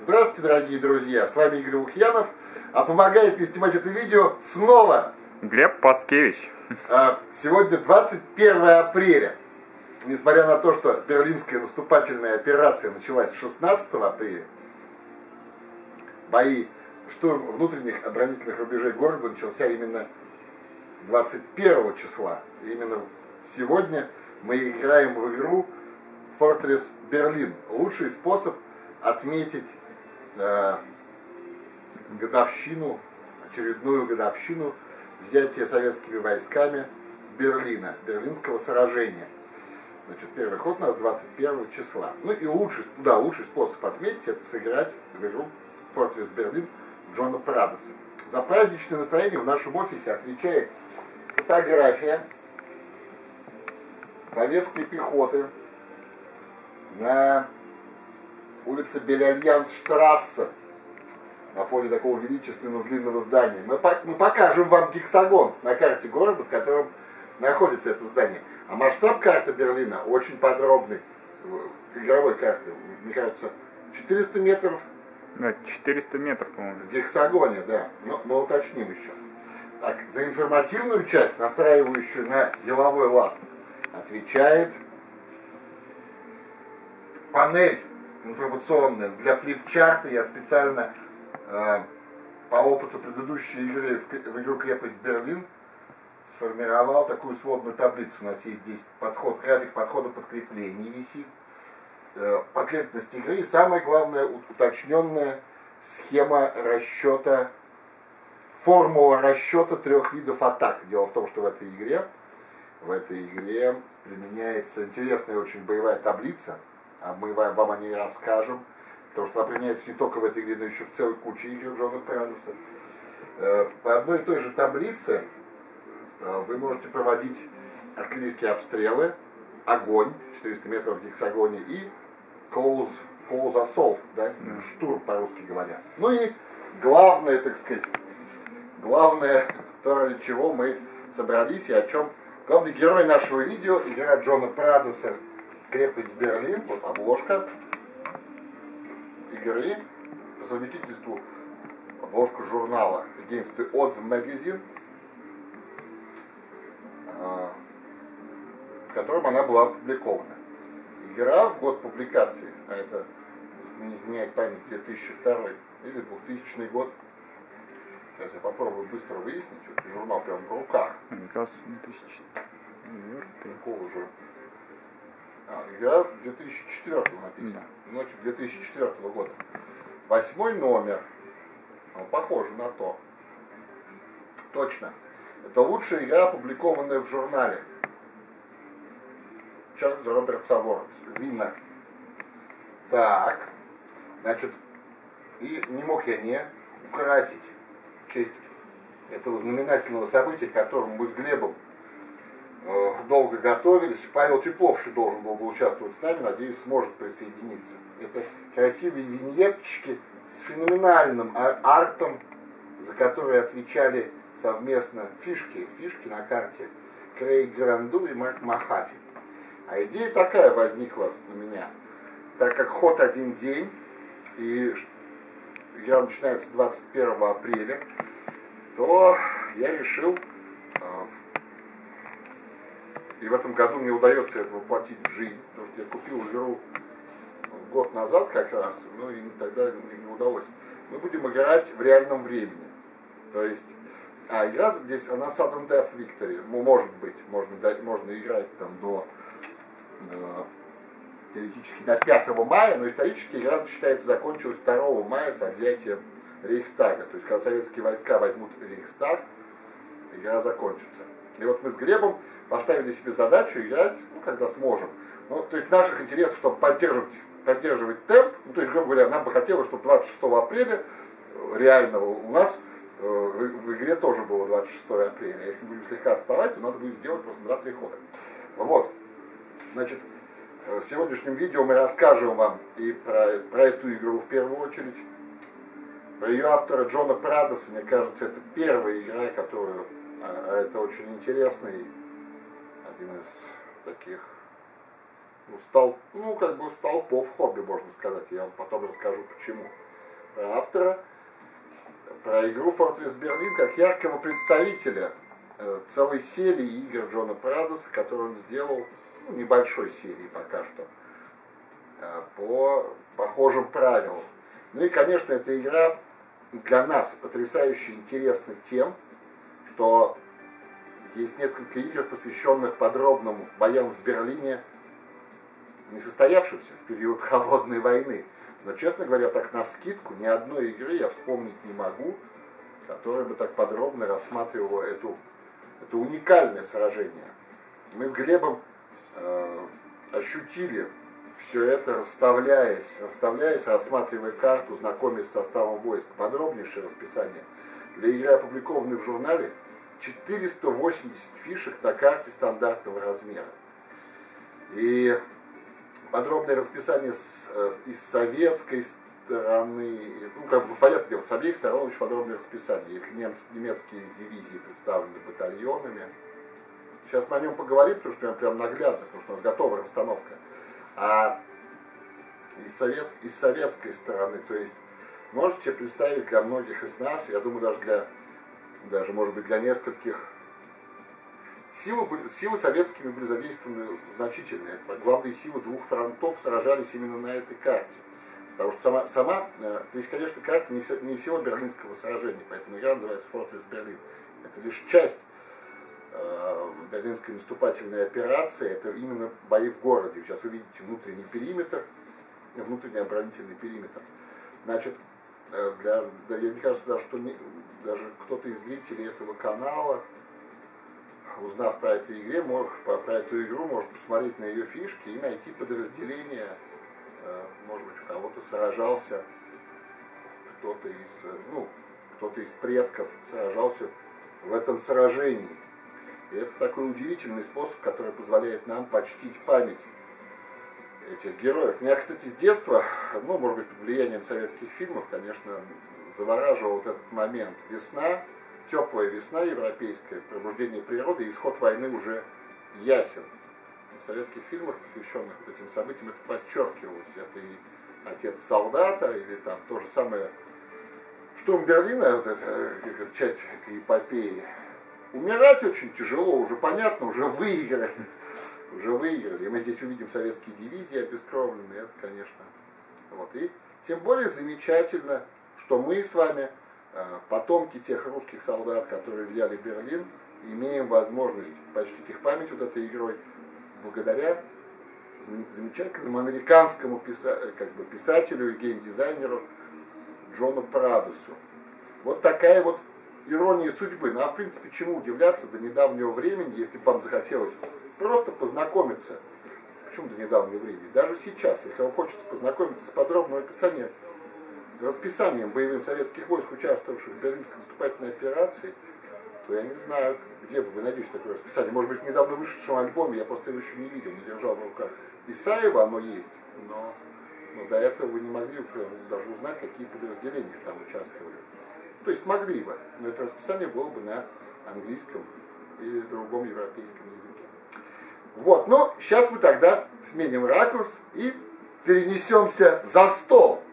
Здравствуйте, дорогие друзья, с вами Игорь Лукьянов, а помогает мне снимать это видео снова Глеб Паскевич. Сегодня 21 апреля. Несмотря на то, что берлинская наступательная операция началась 16 апреля, штурм внутренних оборонительных рубежей города начался именно 21 числа. И именно сегодня мы играем в игру Fortress Berlin. Лучший способ отметить очередную годовщину взятия советскими войсками Берлина, Берлинского сражения. Значит, первый ход у нас 21 числа. Ну и лучший способ отметить — это сыграть в игру Fortress Berlin Джона Прадоса. За праздничное настроение в нашем офисе отвечает фотография советской пехоты на улице Бель-Альянс-Штрассе, на фоне такого величественного длинного здания. Мы покажем вам гексагон на карте города, в котором находится это здание. А масштаб карты Берлина очень подробный, игровой карты, мне кажется, 400 метров. Да, 400 метров, по-моему. В гексагоне, да. Но мы уточним еще. Так, за информативную часть, настраивающую на деловой лад, отвечает панель информационная. Для флипчарта я специально по опыту предыдущей игры в игру «Крепость Берлин» сформировал такую сводную таблицу. У нас есть здесь график подхода подкреплений висит, последовательность игры и, самое главное, уточненная схема расчета, формула расчета трех видов атак. Дело в том, что в этой игре применяется интересная очень боевая таблица, а мы вам о ней расскажем, потому что она применяется не только в этой игре, но еще в целой куче игр Джона Прадоса. По одной и той же таблице вы можете проводить артиллерийские обстрелы, огонь, 400 метров в гексагоне, и close assault, да, штурм по-русски говоря. Ну и главное, так сказать, то, ради чего мы собрались и о чем. Главный герой нашего видео — игра Джона Прадоса «Крепость Берлин». Вот обложка игры, по совместительству обложка журнала Against the Odds Magazine, в котором она была опубликована. Игра в год публикации, а это, если не изменяет память, 2002 или 2000 год. Сейчас я попробую быстро выяснить, что журнал прямо в руках. Как раз 2004. Какого же? Игра 2004 написана. Значит, 2004 года. 8 номер. Похоже на то. Точно. Это лучшая игра, опубликованная в журнале. Чарльз Робертс Авордс. Виннер. Так. Значит, и не мог я не украсить в честь этого знаменательного события, к которому мы с Глебом долго готовились. Павел Теплов еще должен был бы участвовать с нами, надеюсь, сможет присоединиться. Это красивые виньеточки с феноменальным артом, за которые отвечали совместно фишки на карте Крейг Гранду и Марк Махафи. А идея такая возникла у меня. Так как ход один день, и игра начинается 21 апреля, то я решил, и в этом году мне удается это воплотить в жизнь, потому что я купил игру год назад как раз, ну и тогда не удалось. Мы будем играть в реальном времени. То есть, игра здесь, она sudden death victory. Может быть, можно играть там теоретически до 5 мая, но исторически игра, считается, закончилась 2 мая с взятием Рейхстага. То есть, когда советские войска возьмут Рейхстаг, игра закончится. И вот мы с Глебом поставили себе задачу играть, когда сможем. Ну, то есть, в наших интересах, чтобы поддерживать темп, то есть, грубо говоря, нам бы хотелось, чтобы 26 апреля реального у нас в игре тоже было 26 апреля. А если будем слегка отставать, то надо будет сделать просто 2-3 хода. Вот. Значит, в сегодняшнем видео мы расскажем вам и про эту игру в первую очередь. Про ее автора Джона Прадоса, мне кажется, это первая игра, которую... это очень интересный, один из таких столпов хобби, можно сказать. Я вам потом расскажу почему. про автора, про игру Fortress Berlin как яркого представителя целой серии игр Джона Прадоса, которую он сделал, ну, небольшой серии пока что, по похожим правилам. Ну и, конечно, эта игра для нас потрясающе интересна тем, что есть несколько игр, посвященных подробным боям в Берлине, не состоявшимся в период Холодной войны. Но, честно говоря, так навскидку ни одной игры я вспомнить не могу, которая бы так подробно рассматривала это уникальное сражение. Мы с Глебом ощутили все это, расставляясь, рассматривая карту, знакомясь с составом войск. Подробнейшее расписание для игры, опубликованной в журнале, 480 фишек на карте стандартного размера. И подробное расписание из советской стороны, ну, как бы, понятное дело, с обеих сторон очень подробное расписание. Если немецкие дивизии представлены батальонами. Сейчас мы о нем поговорим, потому что прям наглядно, потому что у нас готова расстановка. А из советской стороны, то есть, можете себе представить, для многих из нас, я думаю, даже может быть, для нескольких, силы советскими были задействованы значительные. Главные силы двух фронтов сражались именно на этой карте. Потому что здесь, конечно, карта не всего берлинского сражения, поэтому игра называется Fortress Berlin. Это лишь часть берлинской наступательной операции, это именно бои в городе. Сейчас вы видите внутренний периметр, внутренний оборонительный периметр. Значит, мне кажется, даже кто-то из зрителей этого канала, узнав про эту игру, может посмотреть на ее фишки и найти подразделения. Может быть, у кого-то сражался, кто-то из предков сражался в этом сражении. И это такой удивительный способ, который позволяет нам почтить память этих героев. Меня, кстати, с детства, может быть, под влиянием советских фильмов, конечно, завораживал вот этот момент. Весна, теплая весна европейская, пробуждение природы, и исход войны уже ясен. В советских фильмах, посвященных вот этим событиям, это подчеркивалось. Это и «Отец солдата», или там то же самое «Штурм Берлина», вот эта часть этой эпопеи. Умирать очень тяжело, уже понятно, уже выиграли. И мы здесь увидим советские дивизии обескровленные, это, конечно. Вот. И тем более замечательно, что мы с вами, потомки тех русских солдат, которые взяли Берлин, имеем возможность почтить их память вот этой игрой благодаря замечательному американскому писателю и геймдизайнеру Джону Прадосу. Вот такая вот ирония судьбы. Ну а в принципе, чему удивляться до недавнего времени, если бы вам захотелось просто познакомиться, почему до недавнего времени, даже сейчас, если вам хочется познакомиться с подробным расписанием боевых советских войск, участвовавших в Берлинской наступательной операции, то я не знаю, где бы вы найдете такое расписание. Может быть, в недавно вышедшем альбоме, я просто его еще не видел, не держал в руках. Исаева оно есть, но до этого вы не могли даже узнать, какие подразделения там участвовали. То есть могли бы, но это расписание было бы на английском или другом европейском языке. Вот, сейчас мы тогда сменим ракурс и перенесемся за стол.